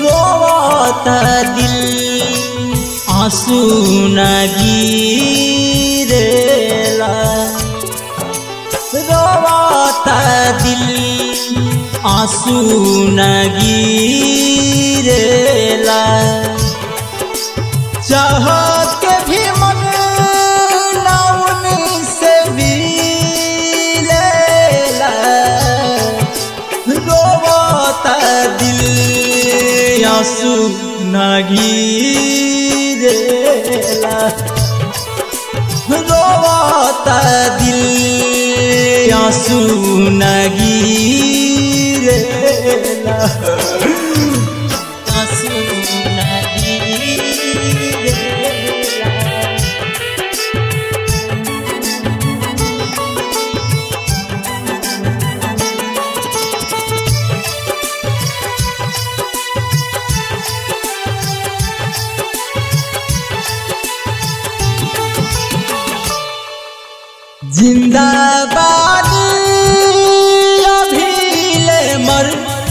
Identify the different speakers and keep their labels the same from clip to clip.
Speaker 1: रोवता दिल आंसू न गिरेला, रोवता दिल आंसू न गिरेला। चाह के भी मन ना उनसे मिलेला, रोवता दिल आंसू न गिरेला, रोवता दिल आंसू न गिरेला, आंसू न गिरेला। जिंदाबाद अभीले मर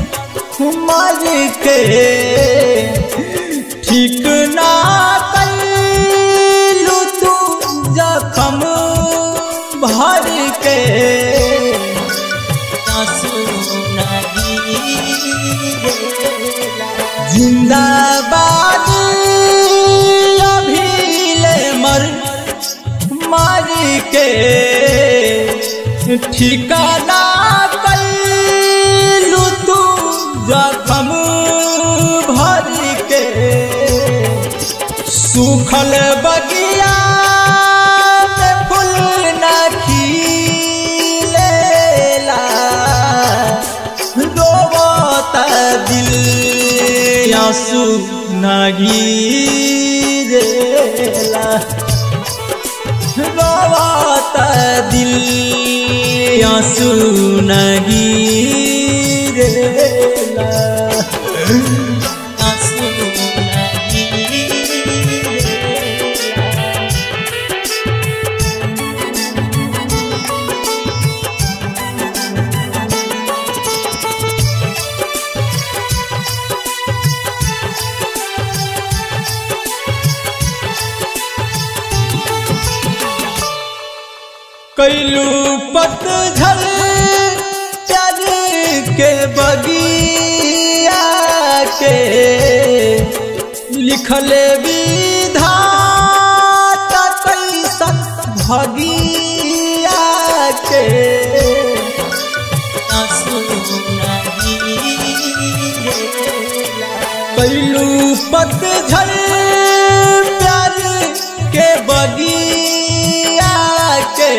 Speaker 1: के ठीक ना कैलू तू जखम भर के, आंसू न गिरेला। जिंदाबाद अभीले मर के ठिकाना कैलू तू जखम भर के। सूखल बगिया में फूल न खिलेला, रोवता दिल आंसू न गिरेला, रोवता दिल आंसू न गिरेला, आंसू न गिरेला। कैलू पतझड़ प्यार के बगिया के, लिखले विधाता कैसन भगिया के, आंसू न गिरेला। कैलू पतझड़ प्यार के बगिया के,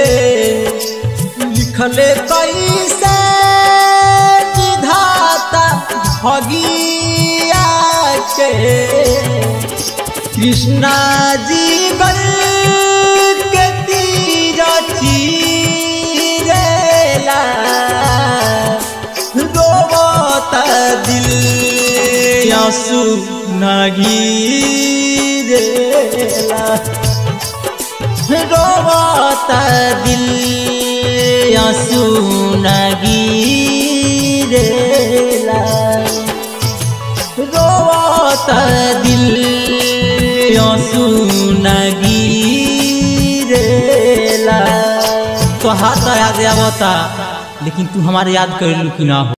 Speaker 1: लिखले कैसे विधाता भगिया के। कृष्णा जीवन के तीर चीरेला, रोवता दिल आंसू न गिरेला, रोवता दिल आंसू न गिरेला, रोवता दिल आंसू न गिरेला। तो हाथ याद आवता, लेकिन तू हमारे याद कर लू कि ना हो।